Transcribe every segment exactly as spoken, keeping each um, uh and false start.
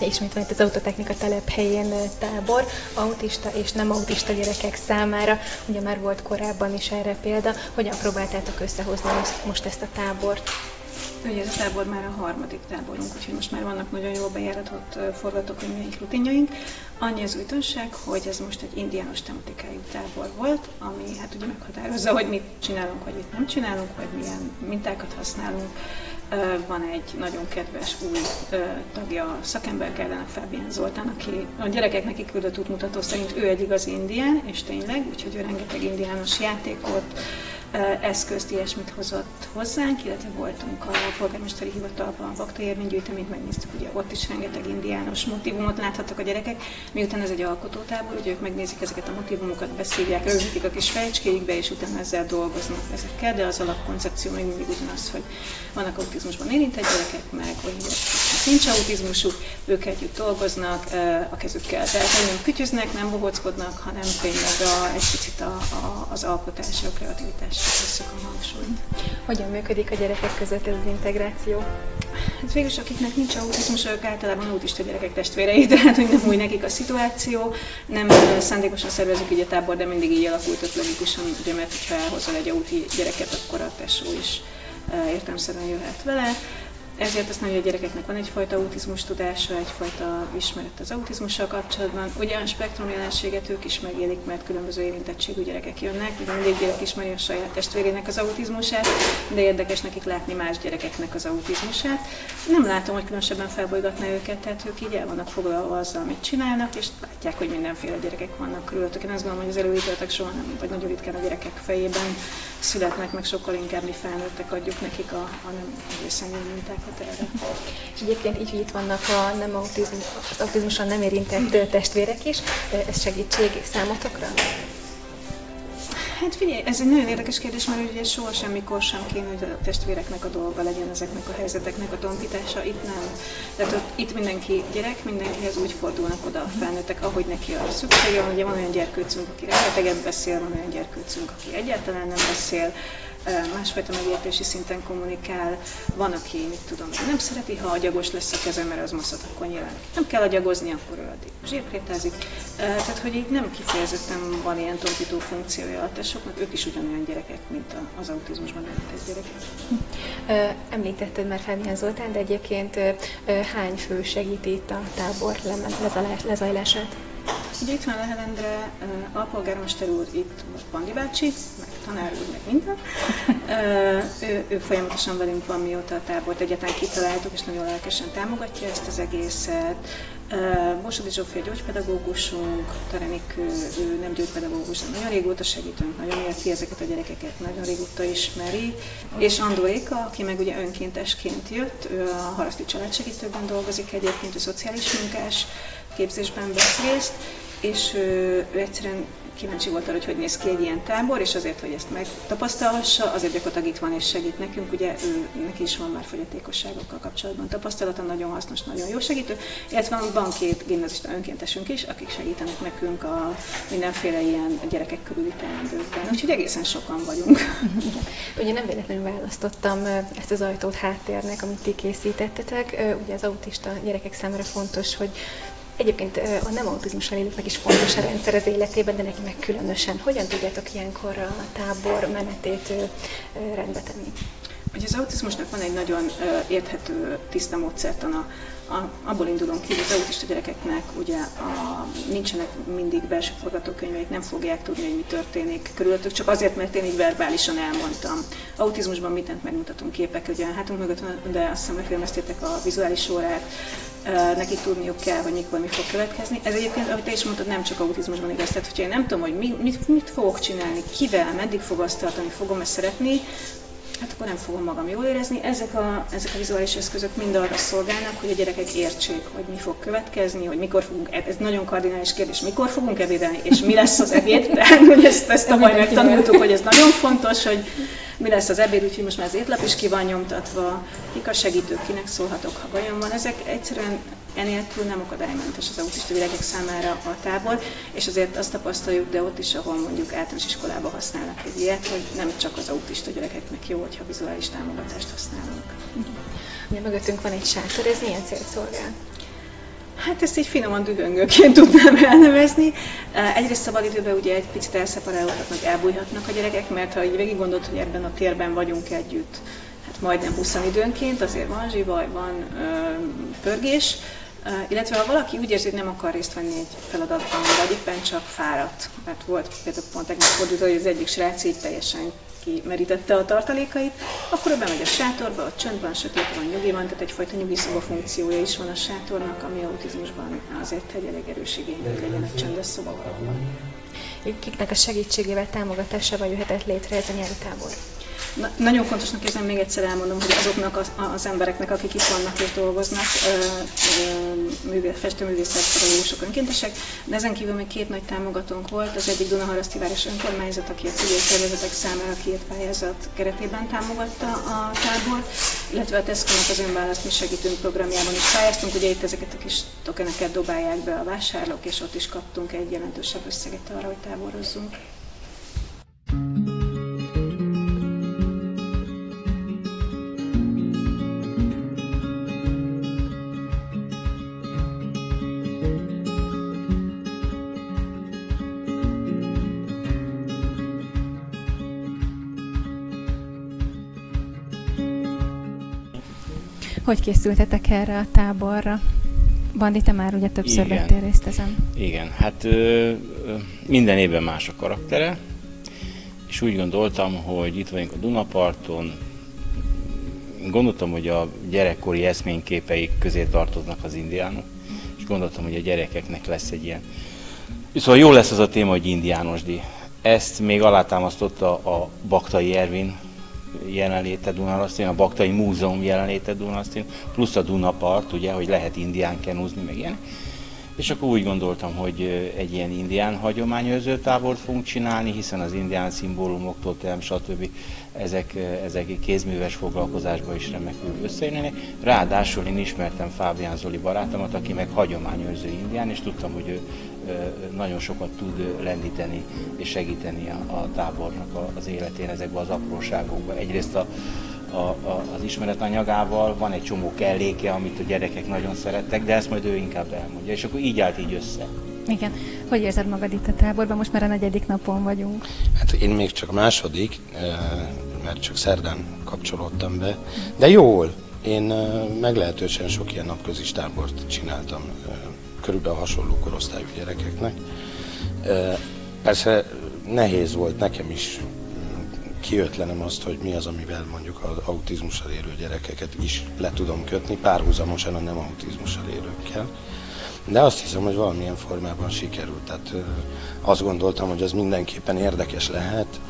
ismét az Autotechnika telephelyén tábor, autista és nem autista gyerekek számára. Ugye már volt korábban is erre példa. Hogyan próbáltátok összehozni most, most ezt a tábort? Ugye ez a tábor már a harmadik táborunk, úgyhogy most már vannak nagyon jól bejáratott forgatókönyveink, rutinjaink. Annyi az újdonság, hogy ez most egy indiános tematikájú tábor volt, ami hát ugye meghatározza, hogy mit csinálunk, vagy mit nem csinálunk, vagy milyen mintákat használunk. Van egy nagyon kedves új tagja a szakembergárdának, Fábián Zoltán, aki a gyerekeknek kiküldött útmutató szerint ő egy igazi indián, és tényleg, úgyhogy ő rengeteg indiános játékot, eszközt, ilyesmit hozott hozzánk, illetve voltunk a polgármesteri hivatalban, a Bakta érvénygyűjteményt megnéztük, ugye ott is rengeteg indiános motívumot láthattak a gyerekek, miután ez egy alkotótábor, ugye ők megnézik ezeket a motívumokat, beszívják, rögzítik a kis fejecskéikbe, és utána ezzel dolgoznak ezekkel, de az alapkoncepció még mindig ugyanaz, hogy vannak autizmusban érintett gyerekek, meg olyan gyerekek, nincs autizmusuk, ők együtt dolgoznak, a kezükkel, tehát nem kütyüznek, nem bohóckodnak, hanem tényleg a, egy picit a, a, az alkotásra, a kreativitásra tesszük a hangsúlyt. Hogyan működik a gyerekek között ez az integráció? Hát végülis, akiknek nincs autizmus, ők általában autista gyerekek testvérei, tehát hogy nem új nekik a szituáció, nem szándékosan szervezünk így a tábor, de mindig így alakult, ott logikusan, ugye, mert ha elhozol egy auti gyereket, akkor a tesó is értelemszerűen jöhet vele. Ezért azt mondja, hogy a gyerekeknek van egyfajta autizmus tudása, egyfajta ismeret az autizmussal kapcsolatban. Ugye a spektrum jelenséget ők is megélik, mert különböző érintettségű gyerekek jönnek. Ugye mindig gyerek ismeri a saját testvérének az autizmusát, de érdekes nekik látni más gyerekeknek az autizmusát. Nem látom, hogy különösebben felbolygatná őket, tehát ők így el vannak foglalva azzal, amit csinálnak, és látják, hogy mindenféle gyerekek vannak körülöttük. Én azt gondolom, hogy az előítéletek soha nem, vagy nagyon ritkán a gyerekek fejében születnek, meg sokkal inkább mi felnőttek adjuk nekik a, a nem egészen jó mintákat erre. És egyébként így, hogy itt vannak a nem autizmus, az autizmuson nem érintett testvérek is, ez segítség számotokra? Hát figyelj, ez egy nagyon érdekes kérdés, mert ugye soha semmikor sem kéne, hogy a testvéreknek a dolga legyen ezeknek a helyzeteknek a tompítása. Itt nem. Tehát ott, itt mindenki gyerek, mindenkihez úgy fordulnak oda a felnőttek, ahogy neki a szüksége van. Ugye van olyan gyerkőcünk, aki rengeteget beszél, van olyan gyerkőcünk, aki egyáltalán nem beszél, másfajta megértési szinten kommunikál, van, aki, mit tudom, nem szereti, ha agyagos lesz a keze, mert az maszat, akkor nyilván nem kell agyagozni, akkor ő addig zsírkrétázik. Tehát, hogy így nem kifejezetten van ilyen tompító funkciója a tesóknak, ők is ugyanolyan gyerekek, mint az autizmusban érintett gyerekek. Említetted már Fábián Zoltán, de egyébként hány fő segíti itt a tábor lezajlását? Ugye itt van Lehel Endre, alpolgármester úr, itt Pandi bácsi, meg tanár úr, meg minden. Ő, ő folyamatosan velünk van, mióta a tábort egyáltalán kitaláltuk, és nagyon lelkesen támogatja ezt az egészet. Borsodi Zsófia gyógypedagógusunk, Tarenik, ő, ő nem gyógypedagógus, de nagyon régóta segítünk, nagyon érti ezeket a gyerekeket, nagyon régóta ismeri. És Andó Éka, aki meg ugye önkéntesként jött, ő a Haraszti Családsegítőben dolgozik egyébként, ő szociális munkás, képzésben vesz részt, és ő, ő egyszerűen kíváncsi volt arra, hogy hogy néz ki egy ilyen tábor, és azért, hogy ezt megtapasztalhassa, azért gyakorlatilag itt van és segít nekünk, ugye ő, neki is van már fogyatékosságokkal kapcsolatban tapasztalata, nagyon hasznos, nagyon jó segítő, illetve van, van két gimnazista önkéntesünk is, akik segítenek nekünk a mindenféle ilyen gyerekek körüli teendőkben, úgyhogy egészen sokan vagyunk. Ugye nem véletlenül választottam ezt az ajtót háttérnek, amit ti készítettetek, ugye az autista gyerekek számára fontos, hogy egyébként a nem autizmussal élőknek is fontos a rendszer az életében, de neki meg különösen. Hogyan tudjátok ilyenkor a tábor menetét rendbe tenni? Ugye az autizmusnak van egy nagyon érthető, tiszta módszertana. A, abból indulunk ki, hogy az autista gyerekeknek ugye a, nincsenek mindig belső forgatókönyveik, nem fogják tudni, hogy mi történik körülöttük, csak azért, mert én így verbálisan elmondtam. Autizmusban mindent megmutatunk képek, ugye a hátunk mögött van, de azt hiszem, megfilmeztétek a vizuális órát, nekik tudniuk kell, hogy mikor mi fog következni. Ez egyébként, ahogy te is mondtad, nem csak autizmusban igaz, tehát hogyha én nem tudom, hogy mi, mit, mit fogok csinálni, kivel, meddig fog azt tartani, fogom ezt szeretni, hát akkor nem fogom magam jól érezni. Ezek a, ezek a vizuális eszközök mind arra szolgálnak, hogy a gyerekek értsék, hogy mi fog következni, hogy mikor fogunk, ez nagyon kardinális kérdés, mikor fogunk ebédelni, és mi lesz az ebéd. Tehát, hogy ezt, ezt tavaly megtanultuk, hogy ez nagyon fontos, hogy mi lesz az ebéd, úgyhogy most már az étlap is ki van nyomtatva, kik a segítők, kinek szólhatok, ha bajom van. Ezek egyszerűen enélkül nem akadálymentes az autista gyerekek számára a tábor, és azért azt tapasztaljuk, de ott is, ahol mondjuk általános iskolában használnak egy ilyet, hogy nem csak az autista gyerekeknek jó, hogyha vizuális támogatást használunk. Ugye mögöttünk van egy sátor, ez milyen célt szolgál? Hát ezt így finoman dühöngőként tudnám elnevezni. Egyrészt szabadidőben ugye egy picit elszeparálódhatnak, elbújhatnak a gyerekek, mert ha így végig gondolt, hogy ebben a térben vagyunk együtt, hát majdnem húszan időnként, azért van zsivaj, van ö, pörgés, uh, illetve ha valaki úgy érzi, hogy nem akar részt venni egy feladatban, vagy éppen csak fáradt, mert volt például pont tegnap fordult, hogy az egyik srác így teljesen kimerítette a tartalékait, akkor ő bemegy a sátorba, a csöndben, sötét van, nyugi van, tehát egyfajta nyugiszoba funkciója is van a sátornak, ami autizmusban azért egy elég erős igény, hogy legyen egy csöndes szoba valahol. Kiknek a segítségével, támogatásával jöhetett létre ez a nyári tábor? Na, nagyon fontosnak érzem, még egyszer elmondom, hogy azoknak az, az embereknek, akik itt vannak és dolgoznak, festőművészek, pedagógusok, önkéntesek, de ezen kívül még két nagy támogatónk volt, az egyik Dunaharaszti város önkormányzat, aki a civil szervezetek számára két pályázat keretében támogatta a tábort, illetve a Tesco-nak az önválasztni segítünk programjában is pályáztunk, ugye itt ezeket a kis tokeneket dobálják be a vásárlók, és ott is kaptunk egy jelentősebb összeget arra, hogy táborozzunk. Hogy készültetek erre a táborra? Bandi, te már ugye többször Igen. vettél részt ezen. Igen, hát ö, ö, minden évben más a karaktere, és úgy gondoltam, hogy itt vagyunk a Dunaparton, gondoltam, hogy a gyerekkori eszményképeik közé tartoznak az indiánok, és gondoltam, hogy a gyerekeknek lesz egy ilyen. Szóval jó lesz az a téma, hogy indiánosdi. Ezt még alátámasztotta a Baktai Ervin jelenléte Dunaharasztin, a Baktai Múzeum jelenléte Dunaharasztin, plusz a Dunapart, ugye, hogy lehet indián kenúzni, meg ilyen. És akkor úgy gondoltam, hogy egy ilyen indián hagyományőrző tábort fogunk csinálni, hiszen az indián szimbólumoktól, terem, stb. Ezek, ezek kézműves foglalkozásban is remekül összejönnek. Ráadásul én ismertem Fábián Zoli barátomat, aki meg hagyományőrző indián, és tudtam, hogy ő nagyon sokat tud lendíteni és segíteni a, a tábornak az életén ezekben az apróságokban. Egyrészt a, a, a, az ismeretanyagával van egy csomó kelléke, amit a gyerekek nagyon szerettek, de ezt majd ő inkább elmondja, és akkor így állt így össze. Igen. Hogy érzed magad itt a táborban? Most már a negyedik napon vagyunk. Hát én még csak a második, mert csak szerdán kapcsolódtam be, de jól. Én meglehetősen sok ilyen napközis tábort csináltam, körülbelül hasonló korosztályú gyerekeknek. Persze nehéz volt nekem is kiötlenem azt, hogy mi az, amivel mondjuk az autizmussal élő gyerekeket is le tudom kötni, párhuzamosan a nem autizmussal élőkkel. De azt hiszem, hogy valamilyen formában sikerült. Tehát azt gondoltam, hogy az mindenképpen érdekes lehet,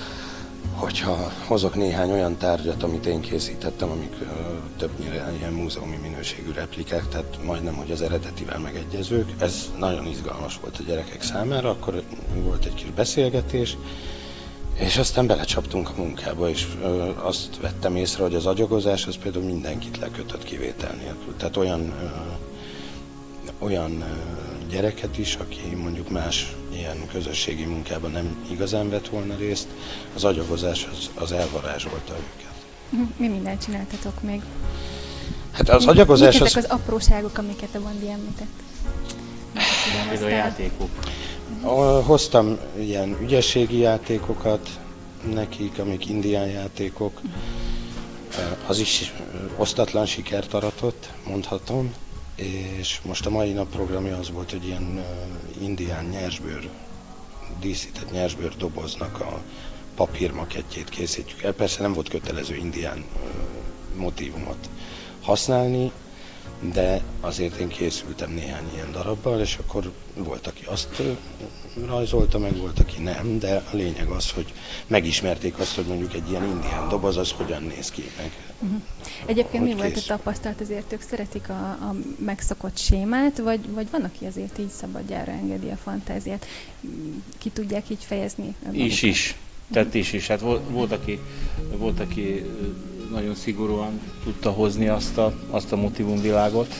hogyha hozok néhány olyan tárgyat, amit én készítettem, amik ö, többnyire ilyen múzeumi minőségű replikák, tehát majdnem, hogy az eredetivel megegyezők. Ez nagyon izgalmas volt a gyerekek számára, akkor volt egy kis beszélgetés, és aztán belecsaptunk a munkába, és ö, azt vettem észre, hogy az agyagozás az például mindenkit lekötött kivétel nélkül. Tehát olyan, ö, olyan ö, gyereket is, aki mondjuk más ilyen közösségi munkában nem igazán vett volna részt, az agyagozás az, az elvarázsolta őket. Mi mindent csináltatok még? Hát az agyagozás Mik az... ezek az apróságok, amiket a Bandi említett? Ez a játékok. Hoztam ilyen ügyességi játékokat nekik, amik indián játékok. Az is osztatlan sikert aratott, mondhatom. És most a mai nap programja az volt, hogy ilyen indián nyersbőr, díszített nyersbőr doboznak a papírmakettjét készítjük el. Persze nem volt kötelező indián motívumot használni, de azért én készültem néhány ilyen darabbal, és akkor volt, aki azt rajzolta meg, volt, aki nem, de a lényeg az, hogy megismerték azt, hogy mondjuk egy ilyen indián doboz, az hogyan néz ki meg. Uh-huh. Egyébként mi volt kész. a tapasztalat? Azért ők szeretik a, a megszokott sémát, vagy, vagy van, aki azért így szabadjára engedi a fantáziát? Ki tudják így fejezni? Is is. Tehát is is. Hát volt, volt, aki, volt, aki nagyon szigorúan tudta hozni azt a, azt a motivumvilágot,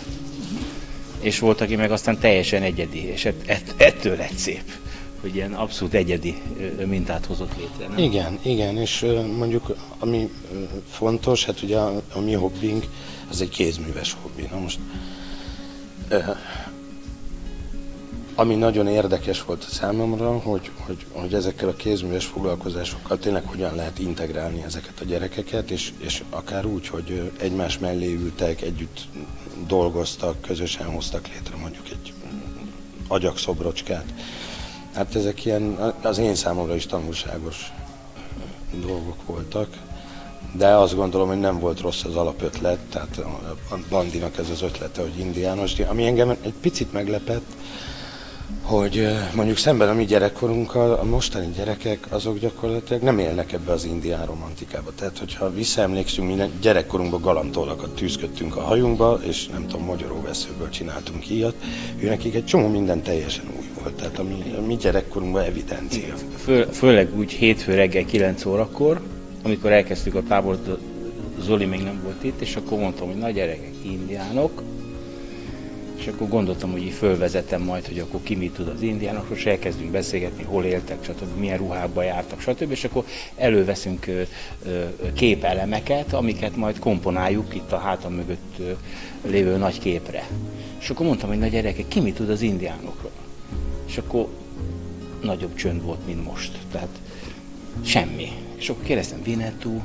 és volt, aki meg aztán teljesen egyedi, és ett, ett, ettől lett szép, hogy ilyen abszolút egyedi mintát hozott létre. Nem? Igen, igen, és mondjuk ami fontos, hát ugye a, a mi hobbink, az egy kézműves hobbi. Na most Ami nagyon érdekes volt a számomra, hogy, hogy, hogy ezekkel a kézműves foglalkozásokkal tényleg hogyan lehet integrálni ezeket a gyerekeket, és, és akár úgy, hogy egymás mellé ültek, együtt dolgoztak, közösen hoztak létre mondjuk egy agyakszobrocskát. Hát ezek ilyen, az én számomra is tanulságos dolgok voltak, de azt gondolom, hogy nem volt rossz az alapötlet, tehát a Bandinak ez az ötlete, hogy indiános, ami engem egy picit meglepett, hogy mondjuk szemben a mi gyerekkorunkkal a mostani gyerekek azok gyakorlatilag nem élnek ebbe az indián romantikába. Tehát, hogyha visszaemlékszünk, minden gyerekkorunkban galamtollakat tűzködtünk a hajunkba, és nem tudom, magyaróveszőből csináltunk ilyet, ő nekik egy csomó minden teljesen új volt. Tehát a mi, a mi gyerekkorunkban evidencia. Fő, főleg úgy hétfő reggel kilenc órakor, amikor elkezdtük a tábort, Zoli még nem volt itt, és akkor mondtam, hogy na gyerekek, indiánok. És akkor gondoltam, hogy így fölvezetem majd, hogy akkor ki mit tud az indiánokról, és elkezdünk beszélgetni, hol éltek, stb., milyen ruhákba jártak, stb. És akkor előveszünk ö, ö, képelemeket, amiket majd komponáljuk itt a hátam mögött ö, lévő nagy képre. És akkor mondtam, hogy na gyerekek, ki mit tud az indiánokról? És akkor nagyobb csönd volt, mint most. Tehát semmi. És akkor kérdeztem, Winnetou,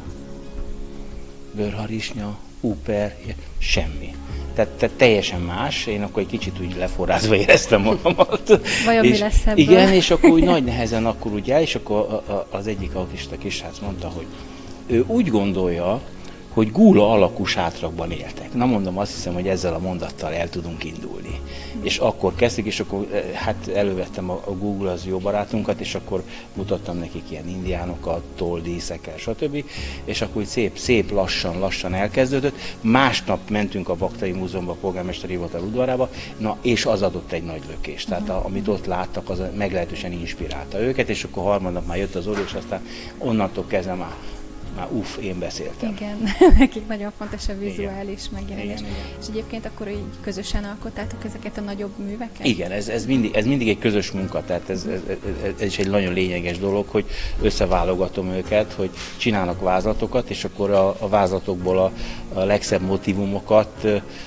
bőrharisnya, Cooper, semmi. Tehát, tehát teljesen más, én akkor egy kicsit úgy leforrázva éreztem magamat. Vajon mi lesz ebből? Igen, és akkor úgy nagy nehezen akkor ugye, és akkor az egyik autista kishác mondta, hogy ő úgy gondolja, hogy gúla alakú sátrakban éltek. Na mondom, azt hiszem, hogy ezzel a mondattal el tudunk indulni. Mm. És akkor kezdtük, és akkor hát elővettem a, a Google az jó barátunkat, és akkor mutattam nekik ilyen indiánokat, toldíszekkel, stb. És akkor úgy szép, szép lassan, lassan elkezdődött. Másnap mentünk a Baktai Múzeumba, a polgármesteri hivatal udvarába, na és az adott egy nagy lökést. Tehát a, amit ott láttak, az meglehetősen inspirálta őket, és akkor harmadnap már jött az Zoli, és aztán onnantól kezdve már Már uff, én beszéltem. Igen, nekik nagyon fontos a vizuális megjelenés. És egyébként akkor így közösen alkottátok ezeket a nagyobb műveket? Igen, ez, ez, mindig, ez mindig egy közös munka, tehát ez, ez, ez, ez is egy nagyon lényeges dolog, hogy összeválogatom őket, hogy csinálnak vázlatokat, és akkor a, a vázlatokból a, a legszebb motivumokat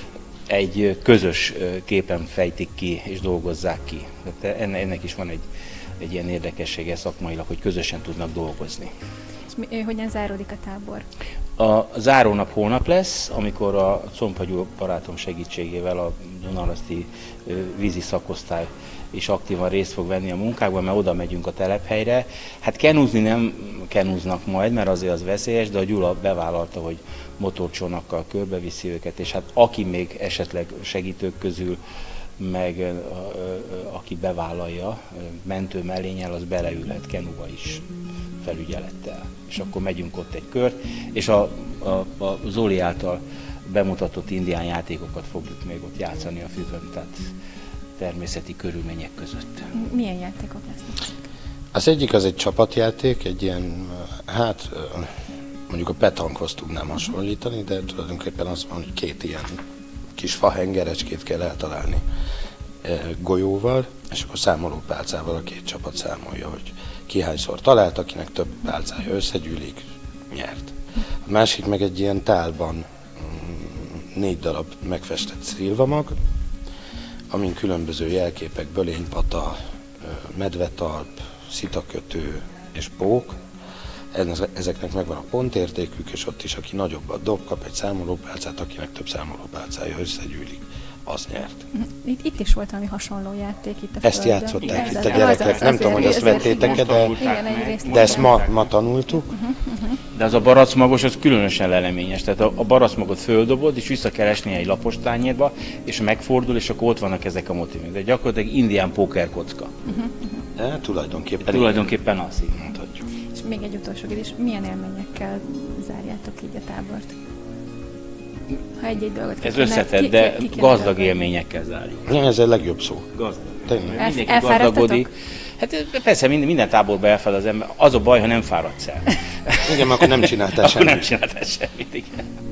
egy közös képen fejtik ki, és dolgozzák ki. Tehát ennek is van egy, egy ilyen érdekessége szakmailag, hogy közösen tudnak dolgozni. Hogyan záródik a tábor? A zárónap holnap lesz, amikor a Combhagyó barátom segítségével a Dunaharaszti vízi szakosztály is aktívan részt fog venni a munkákban, mert oda megyünk a telephelyre. Hát kenúzni nem kenúznak majd, mert azért az veszélyes, de a Gyula bevállalta, hogy motorcsónakkal körbeviszi őket, és hát aki még esetleg segítők közül meg aki bevállalja mentő mellénnyel, az beleülhet kenuba is felügyelettel. És akkor megyünk ott egy kört, és a, a, a Zoli által bemutatott indián játékokat fogjuk még ott játszani a füvön, tehát természeti körülmények között. Milyen játékok lesznek? Az egyik az egy csapatjáték, egy ilyen, hát mondjuk a petankhoz tudnám hasonlítani, de tulajdonképpen azt mondom, hogy két ilyen kis fahengerecskét kell eltalálni e, golyóval, és akkor számolópálcával a két csapat számolja, hogy ki hányszor talált, akinek több pálcája összegyűlik, nyert. A másik meg egy ilyen tálban mm, négy darab megfestett szilvamag, amin különböző jelképek, bölénypata, medvetalp, szitakötő és pók. Ezeknek megvan a pontértékük, és ott is, aki nagyobbat dob, kap egy számolópálcát, akinek több számolópálcája összegyűlik, az nyert. Itt, itt is volt valami hasonló játék itt a Ezt földön. játszották Igen, itt a gyerekek, az, nem tudom, hogy azt vettétek-e, de, igen, de ezt ma, ma tanultuk. Uh-huh, uh-huh. De az a baracmagos, az különösen leleményes. Tehát a, a baracmagot földobod, és vissza kell esni egy lapos tányérba, és megfordul, és akkor ott vannak ezek a motivumok. De gyakorlatilag indián pókerkocka. Uh-huh, uh-huh. De tulajdonképpen, tulajdonképpen az, így mondhatjuk. És még egy utolsó kérdés, milyen élményekkel zárjátok így a tábort? Ha egy-egy dolgot ez összetett, de ki, ki gazdag élményekkel zárjuk. Ja, ez a legjobb szó. Gazdag. Tényleg. Mindenki gazdagodik. Hát persze minden, minden táborban elfáradt az ember. Az a baj, ha nem fáradsz el. Igen, akkor nem csináltál semmit. Akkor nem csináltál semmit, igen.